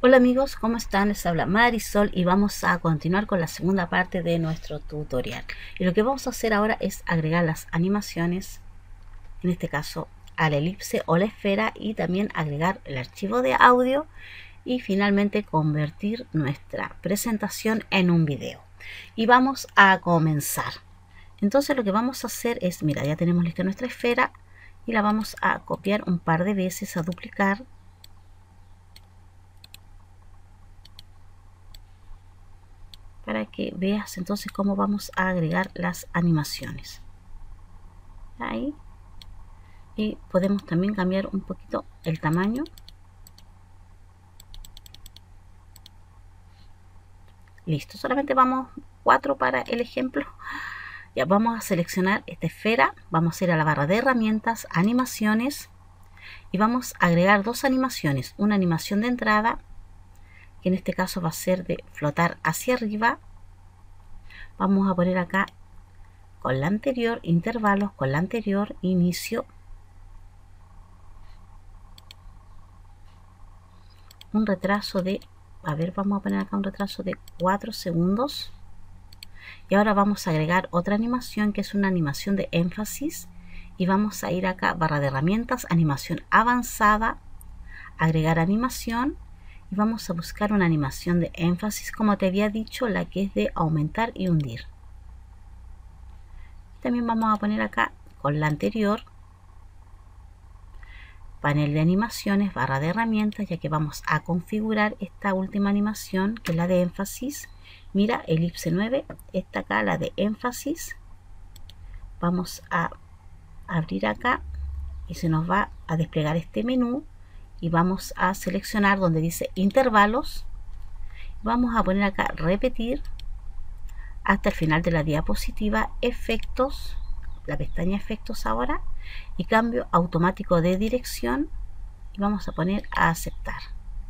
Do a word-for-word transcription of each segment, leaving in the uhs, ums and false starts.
Hola amigos, ¿cómo están? Les habla Marisol y vamos a continuar con la segunda parte de nuestro tutorial. Y lo que vamos a hacer ahora es agregar las animaciones, en este caso a la elipse o la esfera, y también agregar el archivo de audio y finalmente convertir nuestra presentación en un video. Y vamos a comenzar. Entonces lo que vamos a hacer es, mira, ya tenemos lista nuestra esfera y la vamos a copiar un par de veces, a duplicar. Para que veas entonces cómo vamos a agregar las animaciones. Ahí. Y podemos también cambiar un poquito el tamaño. Listo, solamente vamos cuatro para el ejemplo. Ya vamos a seleccionar esta esfera, vamos a ir a la barra de herramientas, animaciones, y vamos a agregar dos animaciones. Una animación de entrada, que en este caso va a ser de flotar hacia arriba. Vamos a poner acá con la anterior, intervalos, con la anterior, inicio. Un retraso de, a ver, vamos a poner acá un retraso de cuatro segundos. Y ahora vamos a agregar otra animación, que es una animación de énfasis. Y vamos a ir acá, barra de herramientas, animación avanzada, agregar animación. Y vamos a buscar una animación de énfasis, como te había dicho, la que es de aumentar y hundir. También vamos a poner acá con la anterior, panel de animaciones, barra de herramientas, ya que vamos a configurar esta última animación, que es la de énfasis. Mira, elipse nueve, esta acá, la de énfasis. Vamos a abrir acá y se nos va a desplegar este menú. Y vamos a seleccionar donde dice intervalos. Vamos a poner acá repetir hasta el final de la diapositiva, efectos, la pestaña efectos ahora, y cambio automático de dirección, y vamos a poner a aceptar.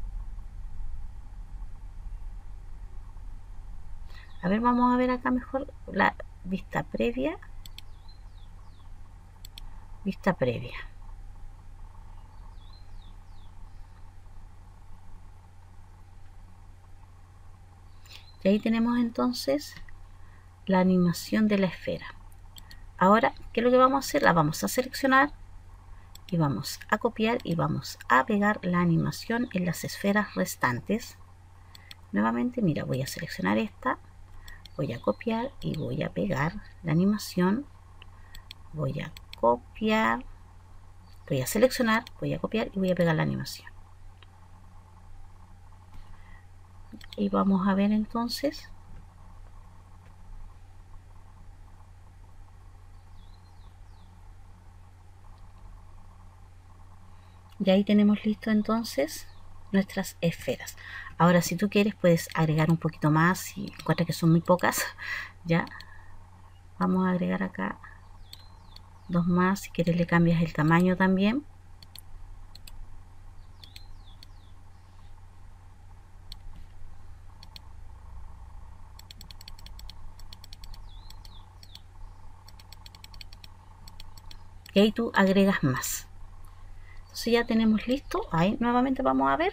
A ver, vamos a ver acá mejor la vista previa, vista previa. Y ahí tenemos entonces la animación de la esfera. Ahora, ¿qué es lo que vamos a hacer? La vamos a seleccionar y vamos a copiar y vamos a pegar la animación en las esferas restantes. Nuevamente, mira, voy a seleccionar esta, voy a copiar y voy a pegar la animación. Voy a copiar, voy a seleccionar, voy a copiar y voy a pegar la animación. Y vamos a ver entonces. Y ahí tenemos listo entonces nuestras esferas. Ahora, si tú quieres, puedes agregar un poquito más. Si encuentras que son muy pocas, ya vamos a agregar acá dos más. Si quieres, le cambias el tamaño también. Y ahí tú agregas más. Entonces ya tenemos listo. Ahí nuevamente vamos a ver.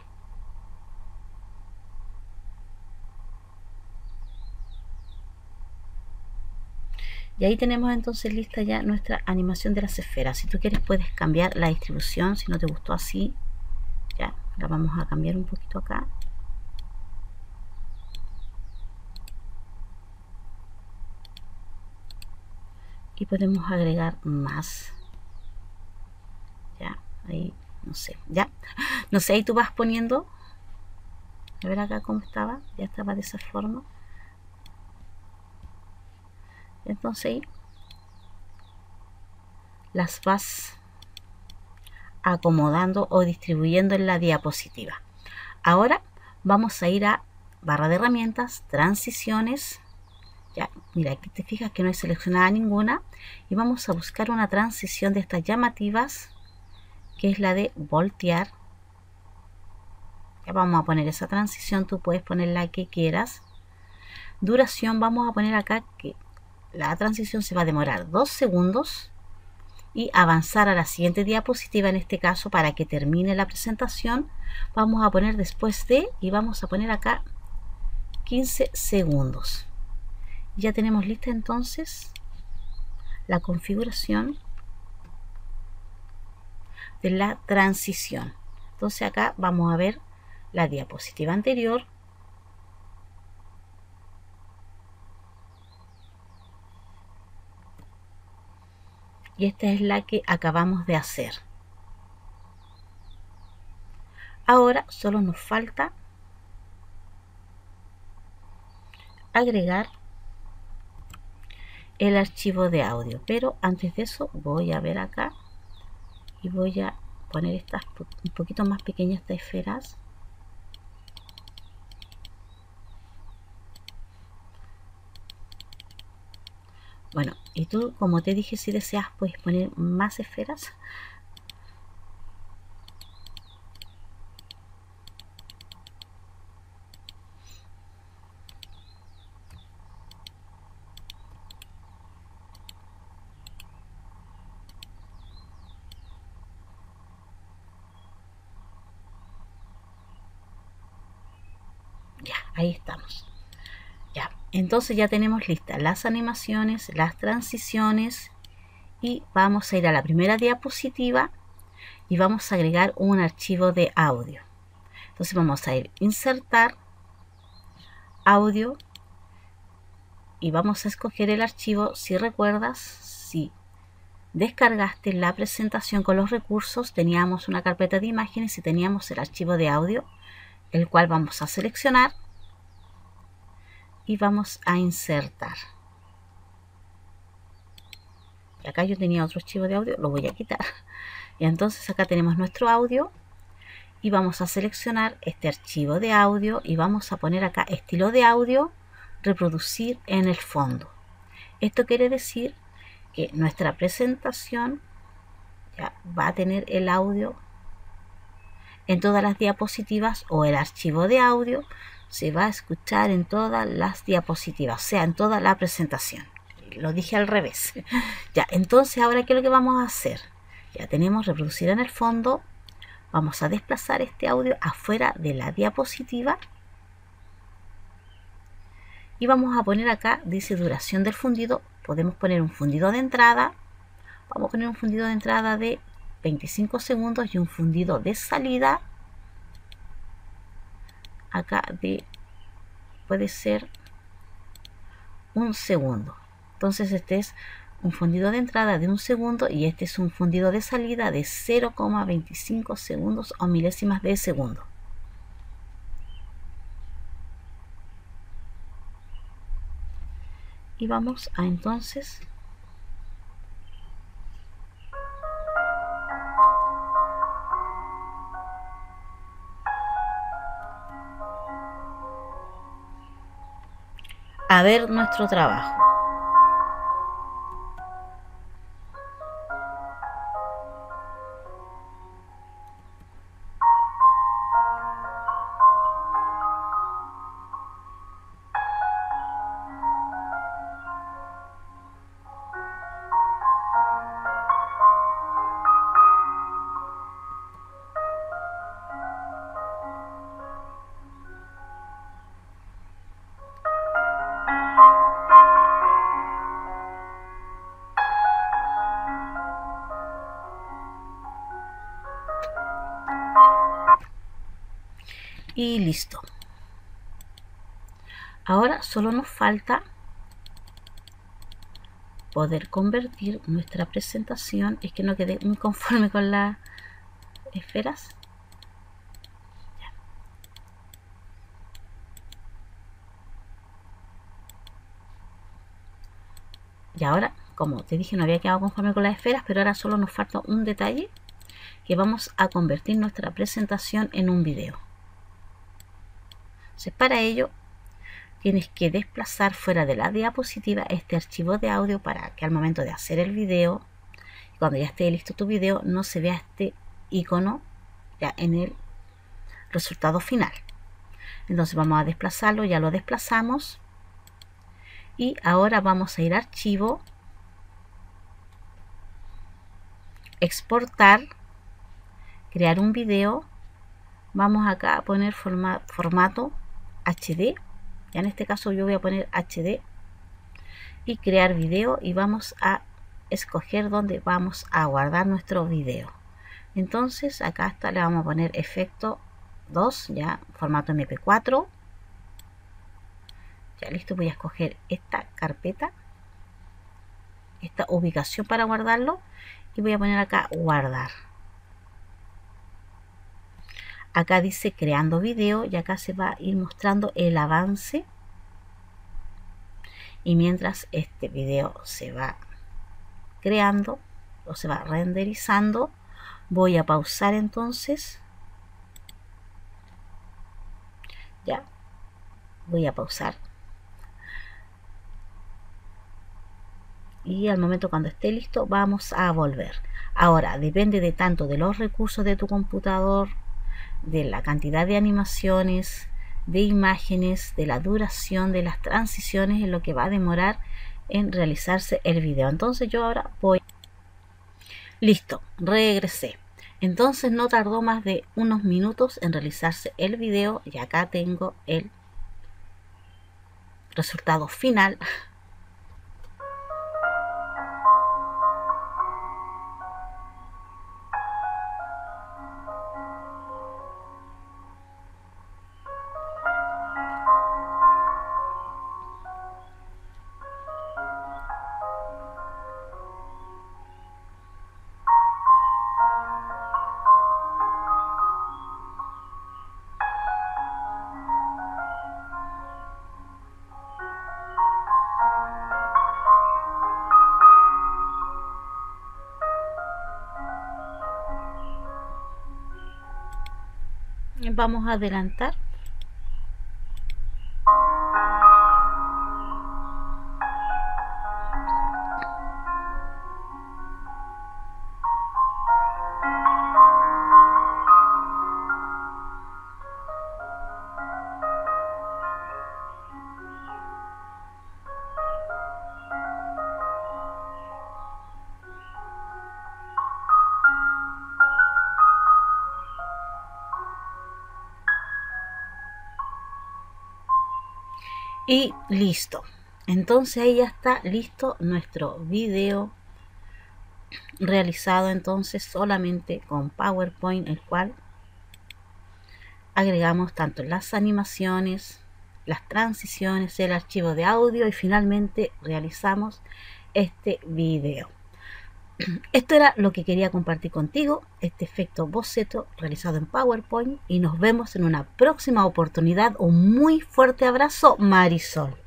Y ahí tenemos entonces lista ya nuestra animación de las esferas. Si tú quieres, puedes cambiar la distribución. Si no te gustó así, ya la vamos a cambiar un poquito acá. Y podemos agregar más. Ya, ahí, no sé, ya. No sé, ahí tú vas poniendo. A ver acá cómo estaba. Ya estaba de esa forma. Entonces ahí las vas acomodando o distribuyendo en la diapositiva. Ahora vamos a ir a barra de herramientas, transiciones. Ya, mira, aquí te fijas que no hay seleccionada ninguna. Y vamos a buscar una transición de estas llamativas, que es la de voltear. Ya vamos a poner esa transición, tú puedes poner la que quieras. Duración, vamos a poner acá que la transición se va a demorar dos segundos. y avanzar a la siguiente diapositiva. En este caso, para que termine la presentación, vamos a poner después de, y vamos a poner acá quince segundos. Ya tenemos lista entonces la configuración de la transición. Entonces acá vamos a ver la diapositiva anterior, y esta es la que acabamos de hacer. Ahora solo nos falta agregar el archivo de audio, pero antes de eso voy a ver acá y voy a poner estas un poquito más pequeñas, estas esferas. Bueno, y tú, como te dije, si deseas puedes poner más esferas. Ya, ahí estamos. Ya, entonces ya tenemos listas las animaciones, las transiciones, y vamos a ir a la primera diapositiva y vamos a agregar un archivo de audio. Entonces vamos a ir insertar audio y vamos a escoger el archivo. Si recuerdas, si descargaste la presentación con los recursos, teníamos una carpeta de imágenes y teníamos el archivo de audio, el cual vamos a seleccionar y vamos a insertar. Y acá yo tenía otro archivo de audio, lo voy a quitar. Y entonces acá tenemos nuestro audio y vamos a seleccionar este archivo de audio y vamos a poner acá estilo de audio, reproducir en el fondo. Esto quiere decir que nuestra presentación ya va a tener el audio en todas las diapositivas, o el archivo de audio se va a escuchar en todas las diapositivas, o sea, en toda la presentación. Lo dije al revés. Ya, entonces ahora, ¿qué es lo que vamos a hacer? Ya tenemos reproducir en el fondo. Vamos a desplazar este audio afuera de la diapositiva y vamos a poner acá, dice duración del fundido. Podemos poner un fundido de entrada. Vamos a poner un fundido de entrada de veinticinco segundos y un fundido de salida acá de, puede ser un segundo. Entonces este es un fundido de entrada de un segundo y este es un fundido de salida de cero coma veinticinco segundos o milésimas de segundo. Y vamos a entonces a ver nuestro trabajo. Y listo. Ahora solo nos falta poder convertir nuestra presentación. Es que no quedé muy conforme con las esferas. Y ahora, como te dije, no había quedado conforme con las esferas, pero ahora solo nos falta un detalle, que vamos a convertir nuestra presentación en un video. Entonces, para ello tienes que desplazar fuera de la diapositiva este archivo de audio para que al momento de hacer el video, cuando ya esté listo tu video, no se vea este icono ya en el resultado final. Entonces vamos a desplazarlo, ya lo desplazamos, y ahora vamos a ir a archivo exportar, crear un video. Vamos acá a poner forma, formato H D. Ya en este caso yo voy a poner H D y crear video, y vamos a escoger dónde vamos a guardar nuestro video. Entonces acá está, le vamos a poner efecto dos, ya formato eme pe cuatro. Ya listo, voy a escoger esta carpeta, esta ubicación para guardarlo, y voy a poner acá guardar. Acá dice creando video, y acá se va a ir mostrando el avance. Y mientras este video se va creando o se va renderizando, voy a pausar entonces. Ya, voy a pausar. Y al momento cuando esté listo vamos a volver. Ahora depende de tanto de los recursos de tu computador, de la cantidad de animaciones, de imágenes, de la duración, de las transiciones, en lo que va a demorar en realizarse el video. Entonces yo ahora voy. Listo, regresé. Entonces no tardó más de unos minutos en realizarse el video, y acá tengo el resultado final. Vamos a adelantar. Y listo. Entonces ahí ya está listo nuestro video realizado entonces solamente con PowerPoint, el cual agregamos tanto las animaciones, las transiciones, el archivo de audio, y finalmente realizamos este video. Esto era lo que quería compartir contigo, este efecto boceto realizado en PowerPoint, y nos vemos en una próxima oportunidad. Un muy fuerte abrazo, Marisol.